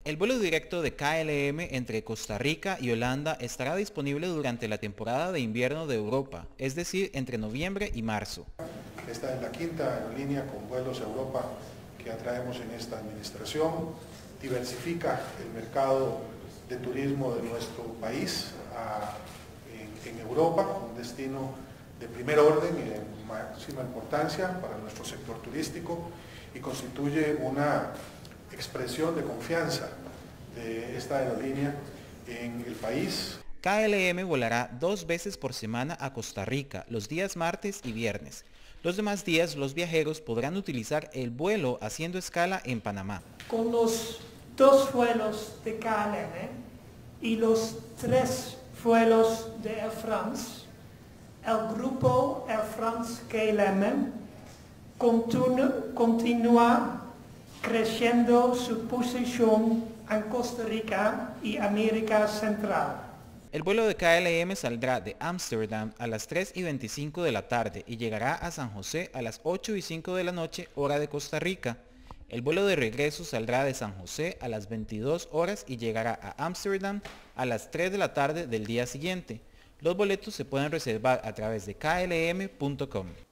El vuelo directo de KLM entre Costa Rica y Holanda estará disponible durante la temporada de invierno de Europa, es decir, entre noviembre y marzo. Esta es la quinta aerolínea con vuelos a Europa que atraemos en esta administración. Diversifica el mercado de turismo de nuestro país en Europa, un destino de primer orden y de máxima importancia para nuestro sector turístico y constituye una expresión de confianza de esta aerolínea en el país. KLM volará 2 veces por semana a Costa Rica, los días martes y viernes. Los demás días los viajeros podrán utilizar el vuelo haciendo escala en Panamá. Con los 2 vuelos de KLM y los 3 vuelos de Air France, el grupo Air France KLM continúa creciendo su posición en Costa Rica y América Central. El vuelo de KLM saldrá de Ámsterdam a las 3:25 de la tarde y llegará a San José a las 8:05 de la noche, hora de Costa Rica. El vuelo de regreso saldrá de San José a las 22 horas y llegará a Ámsterdam a las 3 de la tarde del día siguiente. Los boletos se pueden reservar a través de klm.com.